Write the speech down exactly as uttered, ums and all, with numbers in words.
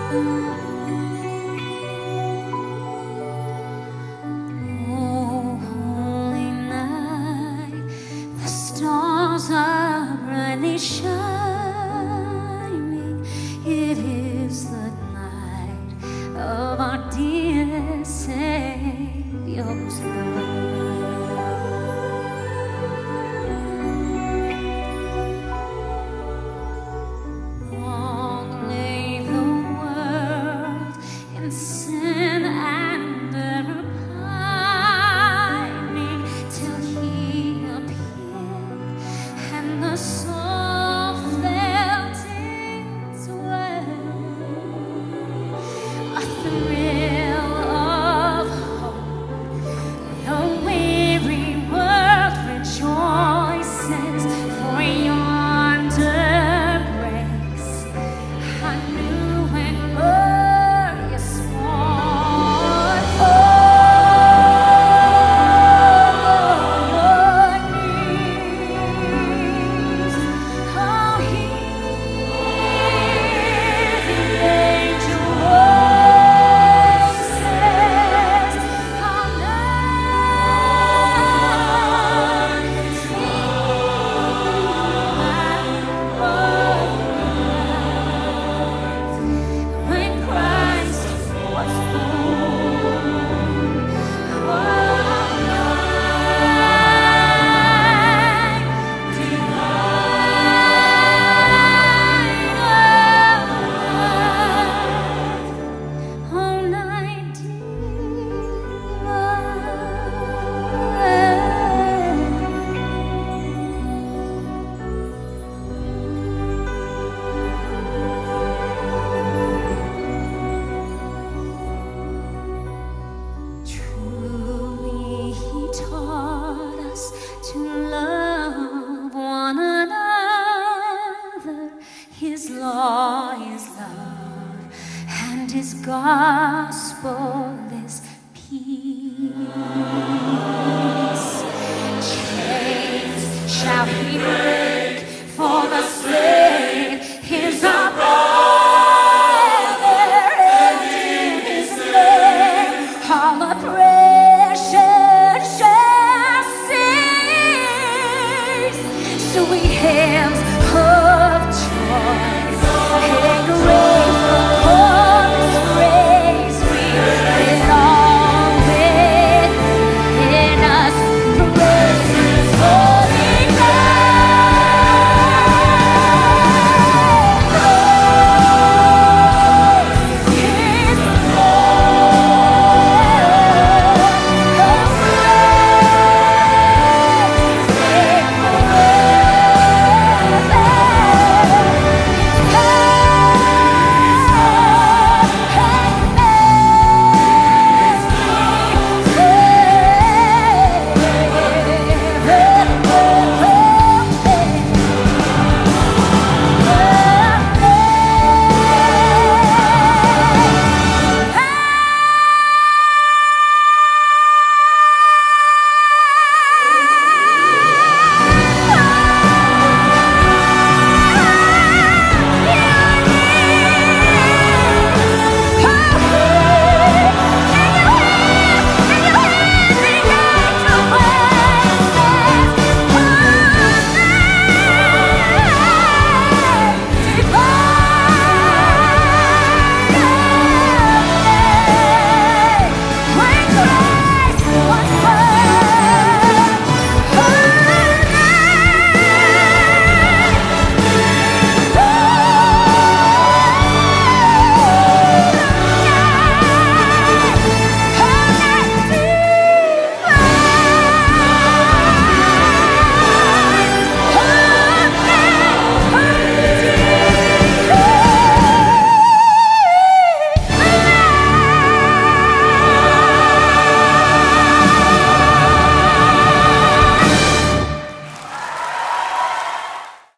Are brightly shining. It is the night of our dear Savior's birth. Long lay the world in sin and error pining, till He appeared and the soul felt its way. A thrill of hope, the weary world rejoices, for yonder breaks a new and glorious morn. Oh, to love one another. His law is love, and His gospel is peace. Chains shall He break.